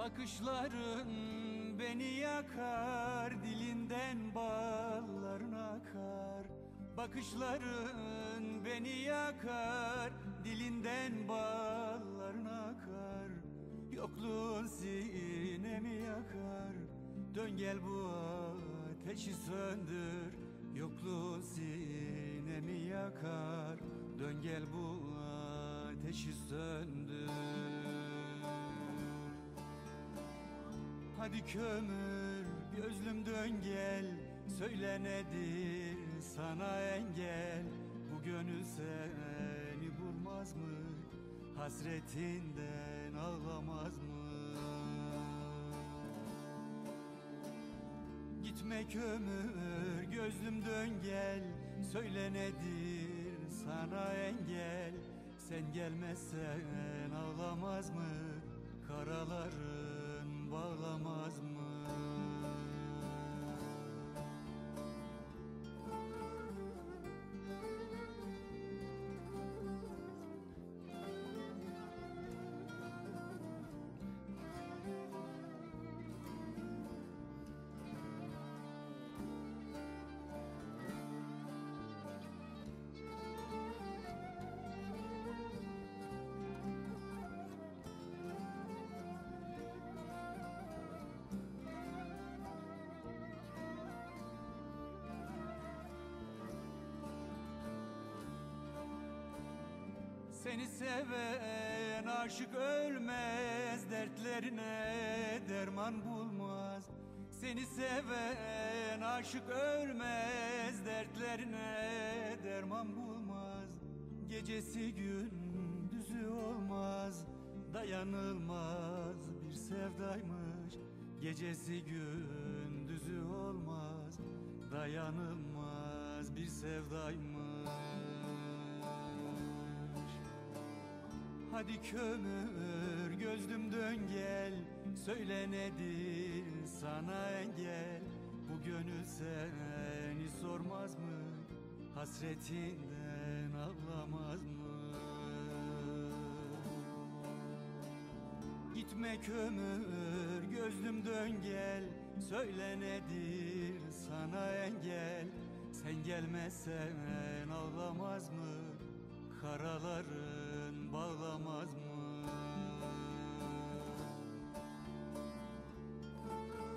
Bakışların beni yakar, dilinden balların akar. Bakışların beni yakar, dilinden balların akar. Yokluğun sinemi yakar, dön gel bu ateşi söndür. Yokluğun sinemi yakar, dön gel bu ateşi söndür. Hadi kömür gözlüm dön gel, söyle nedir sana engel? Bu gönül seni vurmaz mı, hasretinden ağlamaz mı? Gitme kömür gözlüm dön gel, söyle nedir sana engel? Sen gelmezsen ağlamaz mı, karaların bağlamaz mı? Seni seven aşık ölmez, dertlerine derman bulmaz. Seni seven aşık ölmez, dertlerine derman bulmaz. Gecesi gündüzü olmaz, dayanılmaz bir sevdaymış. Gecesi gündüzü olmaz, dayanılmaz bir sevdaymış. Hadi kömür gözlüm dön gel, söyle nedir sana engel? Bu gönül seni sormaz mı, hasretinden ağlamaz mı? Gitme kömür gözlüm dön gel, söyle nedir sana engel? Sen gelmezsen ağlamaz mı, karaların bağlamaz mı?